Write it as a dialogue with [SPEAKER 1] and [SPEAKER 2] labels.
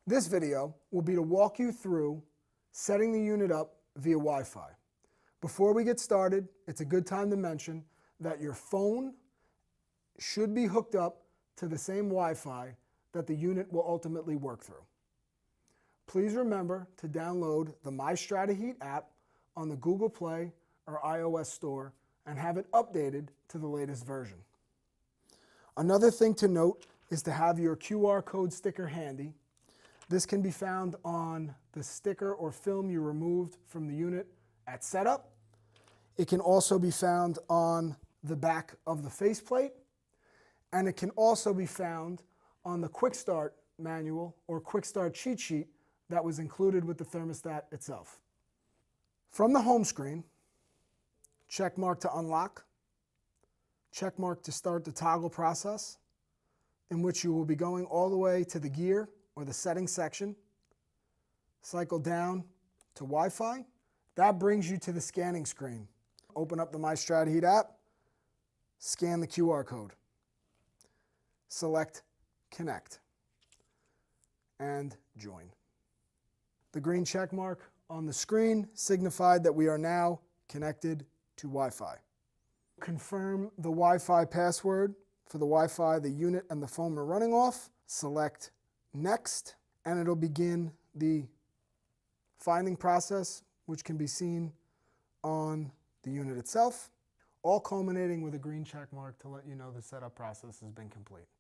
[SPEAKER 1] This video will be to walk you through setting the unit up via Wi-Fi. Before we get started, it's a good time to mention that your phone should be hooked up to the same Wi-Fi that the unit will ultimately work through. Please remember to download the MyStrataHeat app on the Google Play or iOS store and have it updated to the latest version. Another thing to note is to have your QR code sticker handy. This can be found on the sticker or film you removed from the unit at setup. It can also be found on the back of the faceplate, and it can also be found on the Quick Start manual or Quick Start cheat sheet that was included with the thermostat itself. From the home screen, check mark to unlock, check mark to start the toggle process, in which you will be going all the way to the gear or the settings section, cycle down to Wi-Fi. That brings you to the scanning screen. Open up the MyStrataHeat app, scan the QR code, select Connect, and join. The green check mark on the screen signified that we are now connected to Wi-Fi. Confirm the Wi-Fi password for the Wi-Fi the unit and the phone are running off. Select Next, and it'll begin the finding process, which can be seen on the unit itself, all culminating with a green check mark to let you know the setup process has been complete.